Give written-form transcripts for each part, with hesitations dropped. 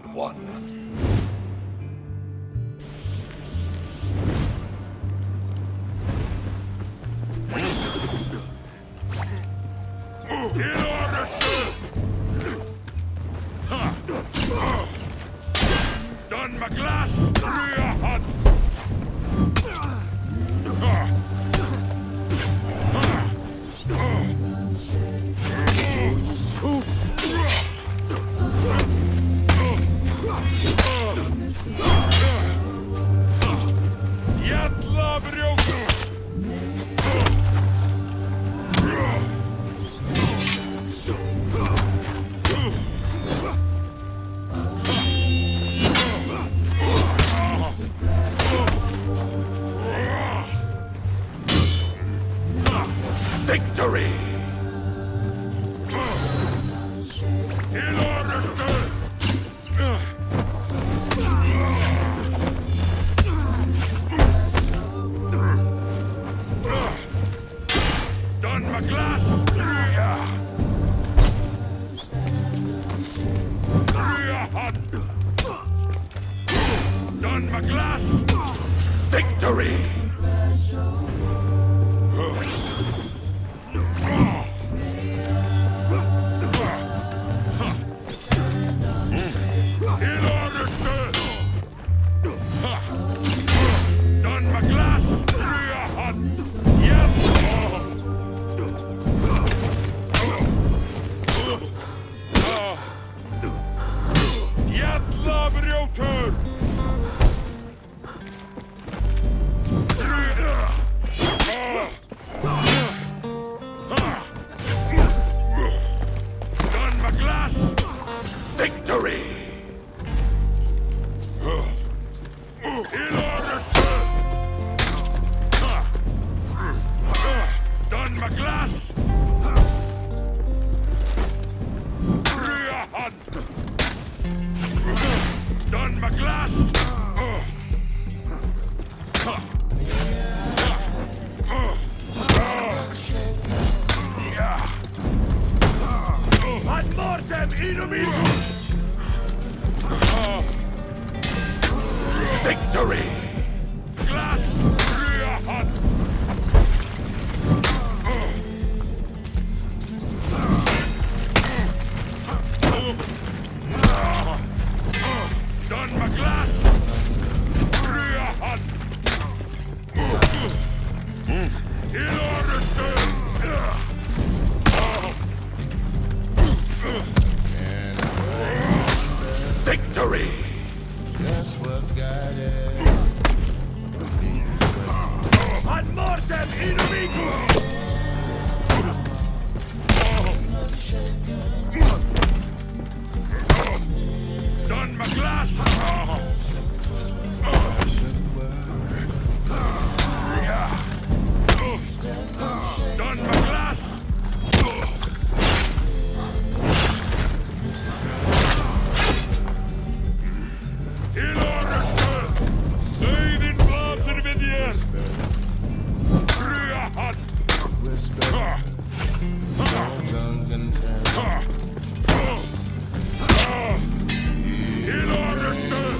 one. In order, sir! Done my glass, rear hut! Jävla bruk! Victory! In order, sir! Done my glass! Done my glass! Victory! In order, sir! Done my glass! Rear hut! Yep! Jävla briotur! Done my glass! Victory! In order, sir! Done my glass! Rear hut! Done my glass! Ad mortem inimigus! Victory! Glass! Rear hut! Done my glass! Rear hut! In order, sir! Victory! That's what got it. Ad mortem inimigus! Done my glass! Done my glass! In order, sir! Seid in blasen vid er! Rear hut! Tongue and tell. In order, sir!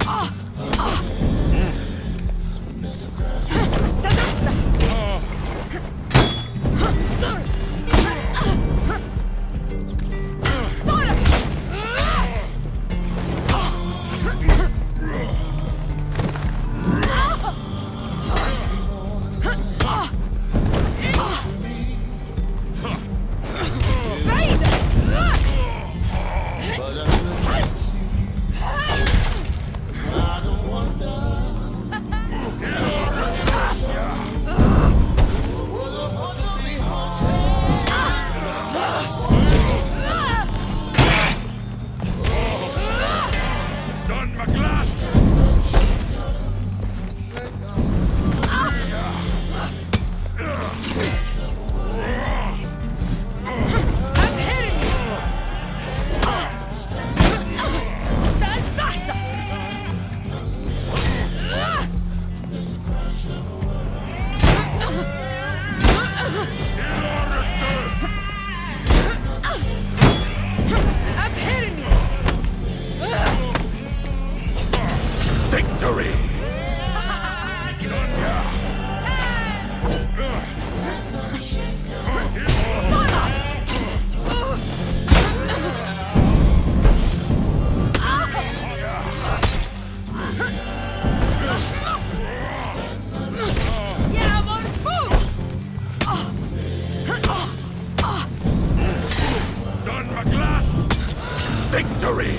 Victory!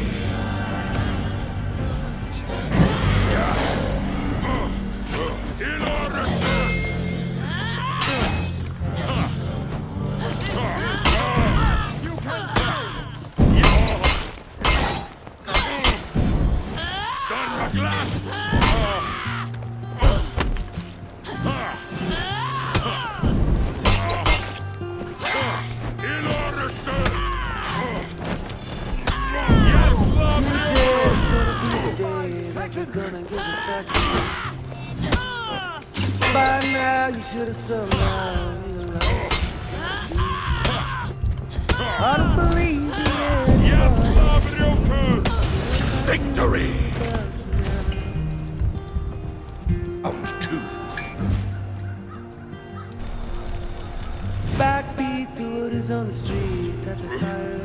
By now you should have somehow realized. I don't believe it. Victory! Round 2. Backbeat to what is on the street at the fire.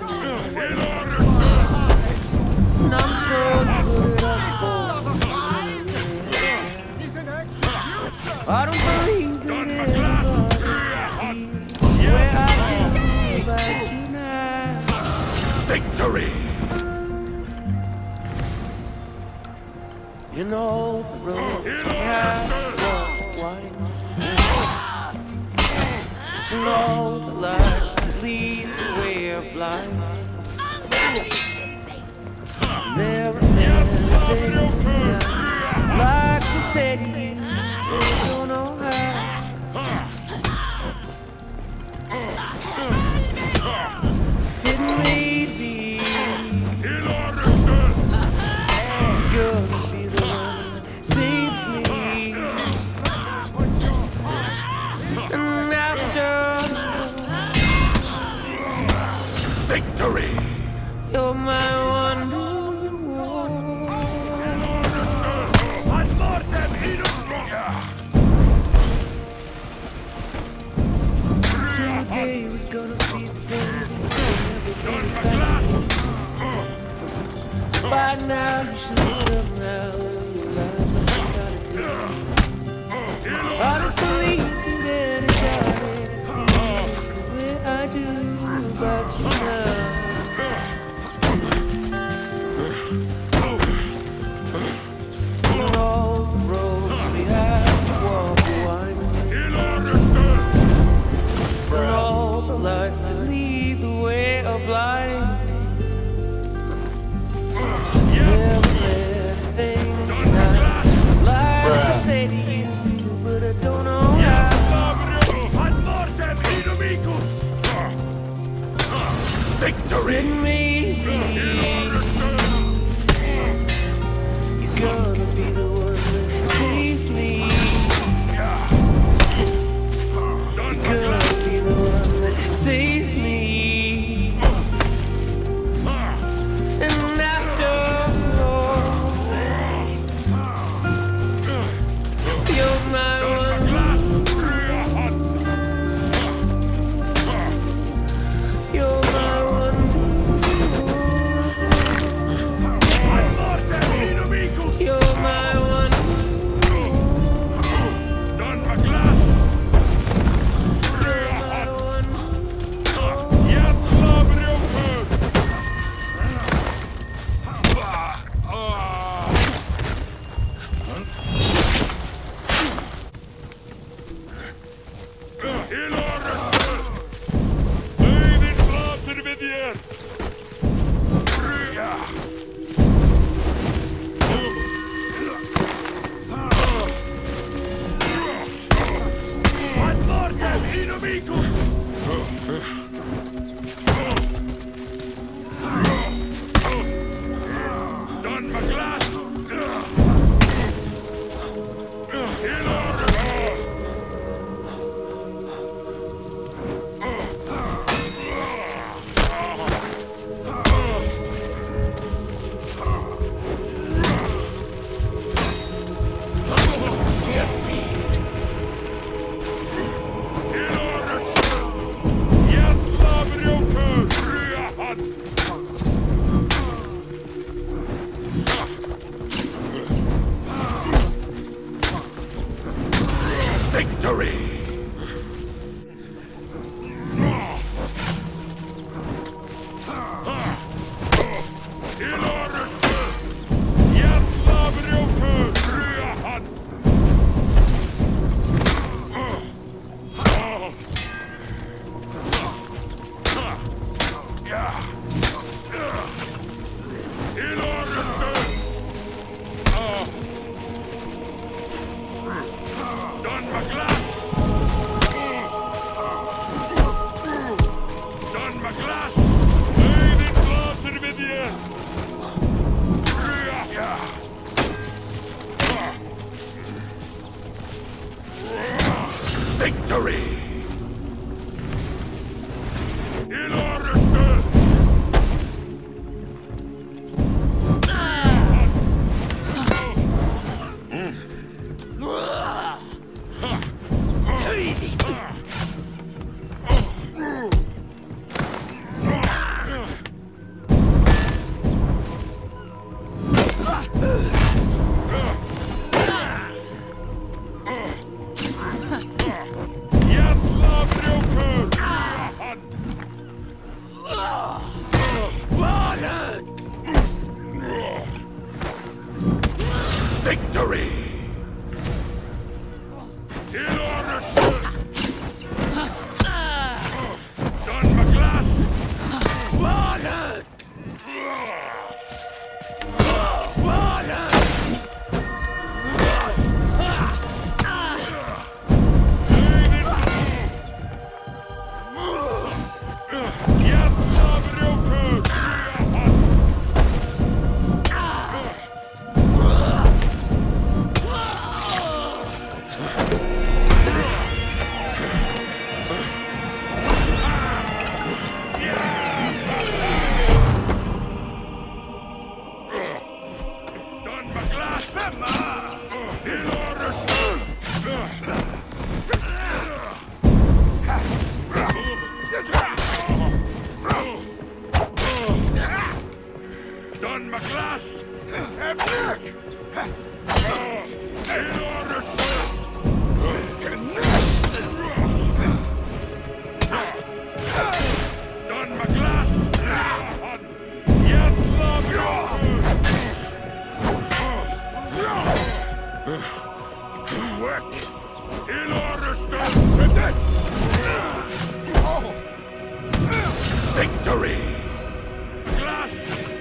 And I'm sure you put it up for. I don't believe that where I can be but you now. Victory! You know the road has walked wide. You know the lights that lead the way of life. There are many things I'd like to say to you. Don't know how. Sit and read me. You're gonna be the one that saves me. And after Victory! you're my wonder. Today was gonna be the day. By now you should somehow realize what you gotta do. I don't believe that anybody the way I do about you now. And all the roads we have to walk are winding. And all the lights that lead the way of life. There are many things Victory! Done, McGlass! Wallet! Wallet! Done, McGlass! Done, McGlass! Work! Il order Victory! Glass!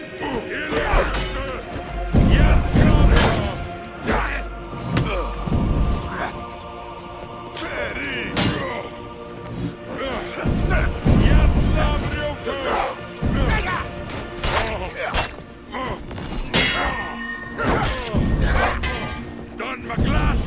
Done, McGlass!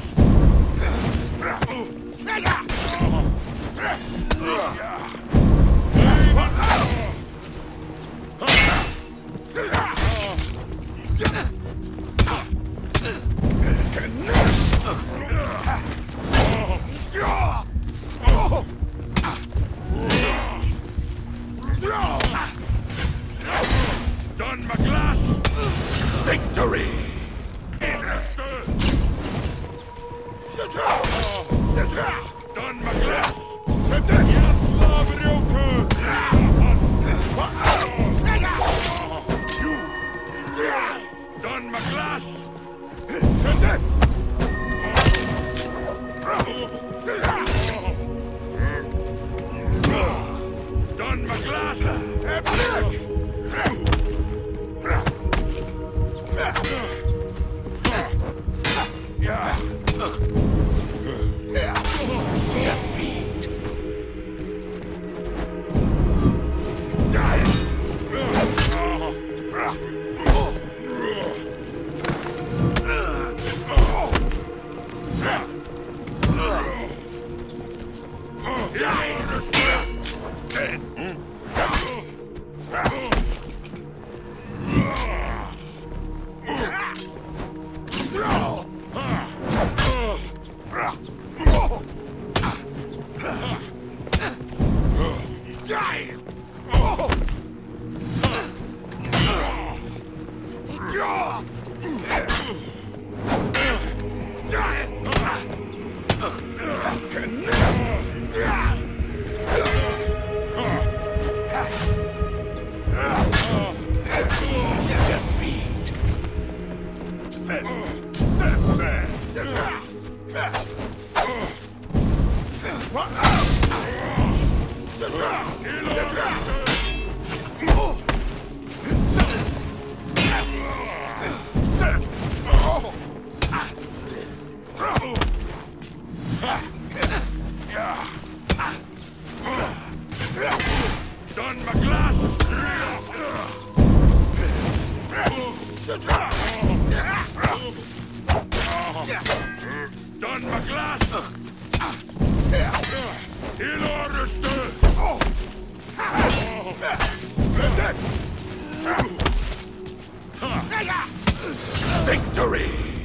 Done, McGlass! Victory! Done, McGlass! Done, McGlass! Done, McGlass! Defeat. Done, McGlass! Done, McGlass! Il order Victory!